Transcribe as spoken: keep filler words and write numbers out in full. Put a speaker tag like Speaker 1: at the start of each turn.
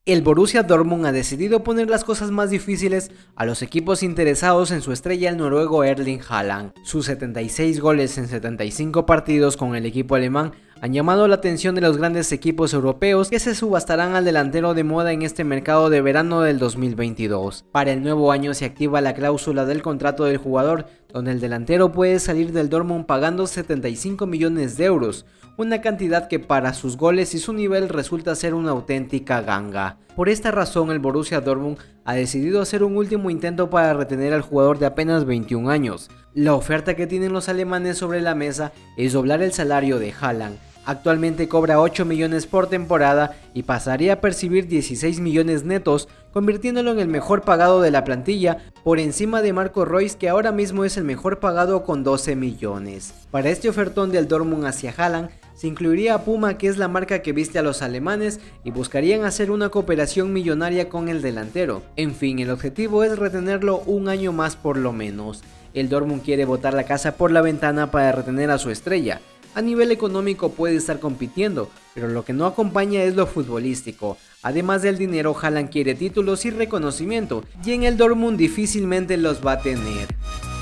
Speaker 1: El Borussia Dortmund ha decidido poner las cosas más difíciles a los equipos interesados en su estrella, el noruego Erling Haaland. Sus setenta y seis goles en setenta y cinco partidos con el equipo alemán han llamado la atención de los grandes equipos europeos que se subastarán al delantero de moda en este mercado de verano del dos mil veintidós. Para el nuevo año se activa la cláusula del contrato del jugador, donde el delantero puede salir del Dortmund pagando setenta y cinco millones de euros, una cantidad que para sus goles y su nivel resulta ser una auténtica ganga. Por esta razón, el Borussia Dortmund ha decidido hacer un último intento para retener al jugador de apenas veintiún años. La oferta que tienen los alemanes sobre la mesa es doblar el salario de Haaland. Actualmente cobra ocho millones por temporada y pasaría a percibir dieciséis millones netos, convirtiéndolo en el mejor pagado de la plantilla, por encima de Marco Reus, que ahora mismo es el mejor pagado con doce millones. Para este ofertón del Dortmund hacia Haaland, se incluiría a Puma, que es la marca que viste a los alemanes, y buscarían hacer una cooperación millonaria con el delantero. En fin, el objetivo es retenerlo un año más por lo menos. El Dortmund quiere botar la casa por la ventana para retener a su estrella. A nivel económico puede estar compitiendo, pero lo que no acompaña es lo futbolístico. Además del dinero, Haaland quiere títulos y reconocimiento, y en el Dortmund difícilmente los va a tener.